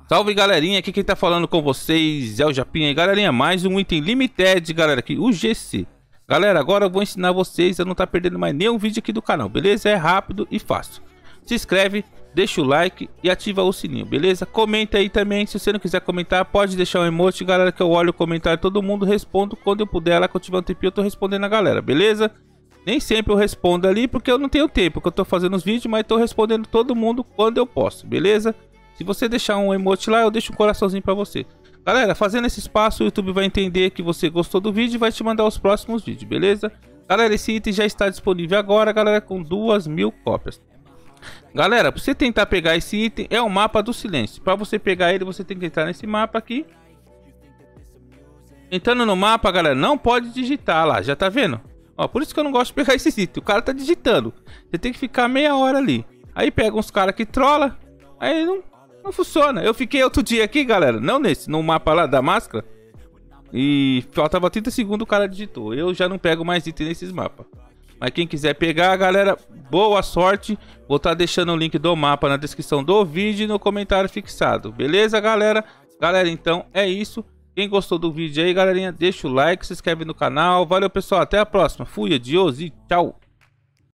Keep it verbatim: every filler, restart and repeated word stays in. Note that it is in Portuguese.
Salve galerinha, aqui quem tá falando com vocês é o Japinha aí, galerinha, mais um item limited, galera, aqui, o G C. Galera, agora eu vou ensinar vocês a não tá perdendo mais nenhum vídeo aqui do canal, beleza? É rápido e fácil. Se inscreve, deixa o like e ativa o sininho, beleza? Comenta aí também, se você não quiser comentar, pode deixar um emoji, galera, que eu olho o comentário, todo mundo respondo quando eu puder, lá que eu tiver um tempinho eu tô respondendo a galera, beleza? Nem sempre eu respondo ali porque eu não tenho tempo, porque eu tô fazendo os vídeos, mas tô respondendo todo mundo quando eu posso, beleza? Se você deixar um emote lá, eu deixo um coraçãozinho pra você. Galera, fazendo esse espaço, o YouTube vai entender que você gostou do vídeo e vai te mandar os próximos vídeos, beleza? Galera, esse item já está disponível agora, galera, com duas mil cópias. Galera, pra você tentar pegar esse item, é o mapa do silêncio. Pra você pegar ele, você tem que entrar nesse mapa aqui. Entrando no mapa, galera, não pode digitar lá, já tá vendo? Ó, por isso que eu não gosto de pegar esse item, o cara tá digitando. Você tem que ficar meia hora ali. Aí pega uns caras que trola, aí não... Não funciona. Eu fiquei outro dia aqui, galera. Não nesse, no mapa lá da máscara. E faltava trinta segundos, o cara digitou. Eu já não pego mais item nesses mapas. Mas quem quiser pegar, galera, boa sorte. Vou estar deixando o link do mapa na descrição do vídeo e no comentário fixado. Beleza, galera? Galera, então é isso. Quem gostou do vídeo aí, galerinha, deixa o like, se inscreve no canal. Valeu, pessoal. Até a próxima. Fui, adiós e tchau.